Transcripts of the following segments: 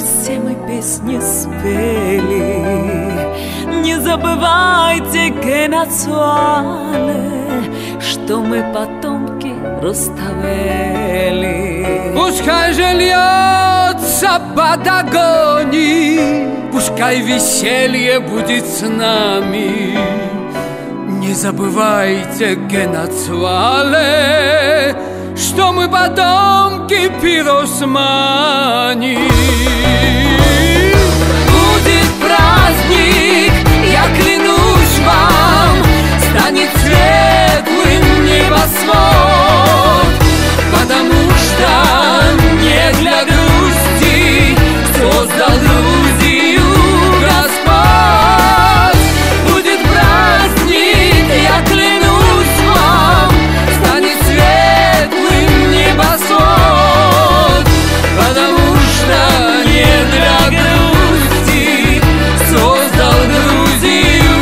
все мы песни спели. Не забывайте, Генацуале, что мы потомки Руставели. Пускай же льется Патагонии, пускай веселье будет с нами. Не забывайте, Генацуале, что мы потомки пиросмани. Будет праздник, я клянусь вам, станет светлым небосвод, потому что не для грусти создал Грузию Господь. Будет праздник, я клянусь вам, станет светлым небосвод, потому что не для грусти создал Грузию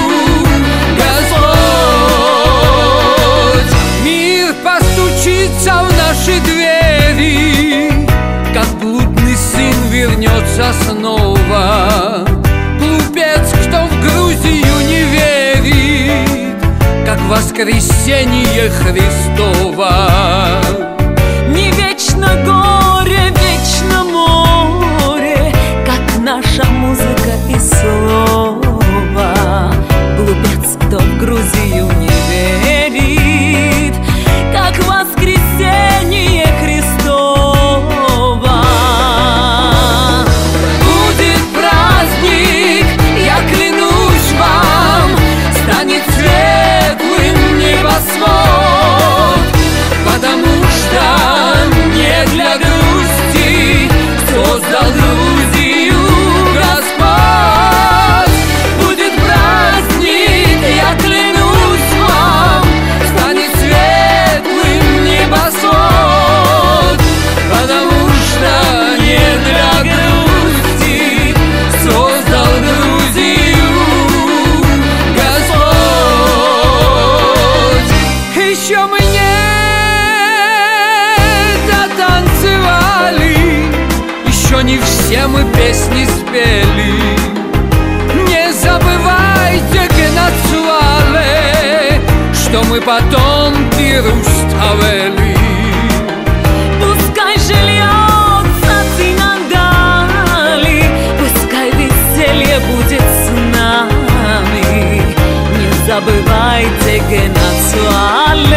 Господь. Мир постучится в наши двери, как блудный сын вернется снова. Глупец, кто в Грузию не верит, как воскресение Христово. Не вечно горе, вечно море, как наша музыка и слово. Глупец, кто в Грузию не верит, как воскресение Христово. Будет праздник, я клянусь вам, станет светлым небосвод, потому что не для грусти создал Грузию Господь. Будет праздник, я клянусь вам, станет светлым небосвод, потому что не для грусти создал Грузию Господь. Еще мы не дотанцевали, еще не все мы песни спели. Не забывайте, Генацуале, что мы потомки Руставели. Пускай же льется Цинандали, пускай веселье будет с нами. Не забывайте, Генацуале,